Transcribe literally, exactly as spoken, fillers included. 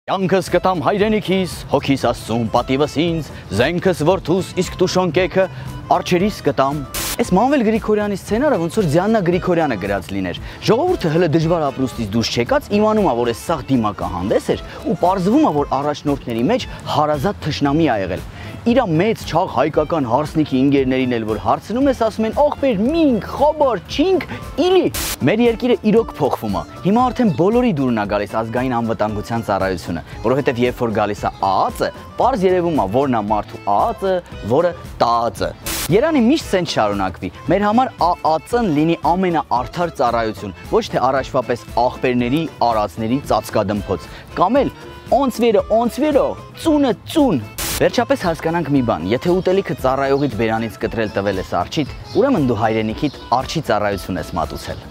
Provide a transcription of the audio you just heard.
Կյանքս կտամ հայրենիքիս, հոգիս Աստծուն պատիվս ինձ, զենքս որդուս, իսկ դու շոնկեքը արջերիս կտամ։ Այս Մանվել Գրիգորյանի սցենարը ոնց որ Դիանա Գրիգորյանը գրած լիներ։ Ժողովուրդը հələ դժվար ապրուստից դուրս չեկած իմանում է, որ այս սաղ դիմակահանդես էր ու պարզվում է, որ առաջնորդների մեջ հարազատ թշնամի ա եղել։ Իրա մեծ չաղ հայկական հարսնիքի ինգերներին էլ որ հարցնում ես, ասում են ախպեր մինք, խաբար, չինք, իլի։ Մեր երկիրը իրոք փոխվում է։ Հիմա արդեն բոլորի դուրն է գալիս ազգային անվտանգության ծառայությունը, որովհետև երբ որ գալիս է ԱԱԾ-ը, պարզ երևում է, որն է մարդու ԱԱԾ-ը, որը ՏԱԱԾ-ը։ Երանի միշտ սենց շարունակվի։ Մեր համար ԱԱԾ-ն լինի ամենաարդար ծառայություն, ոչ թե առաջվա պես ախպերների, արածների ծածկադմփոց, կամ էլ օնցվերը, օնցվերը, ծունը, ծուն։ Վերջապես հասկանանք մի բան, եթե ուտելիքը ծառայողիդ բերանից կտրել տվել ես արջիդ, ուրեմն դու հայրենիքիդ արջի ծառայություն ես մատուցել։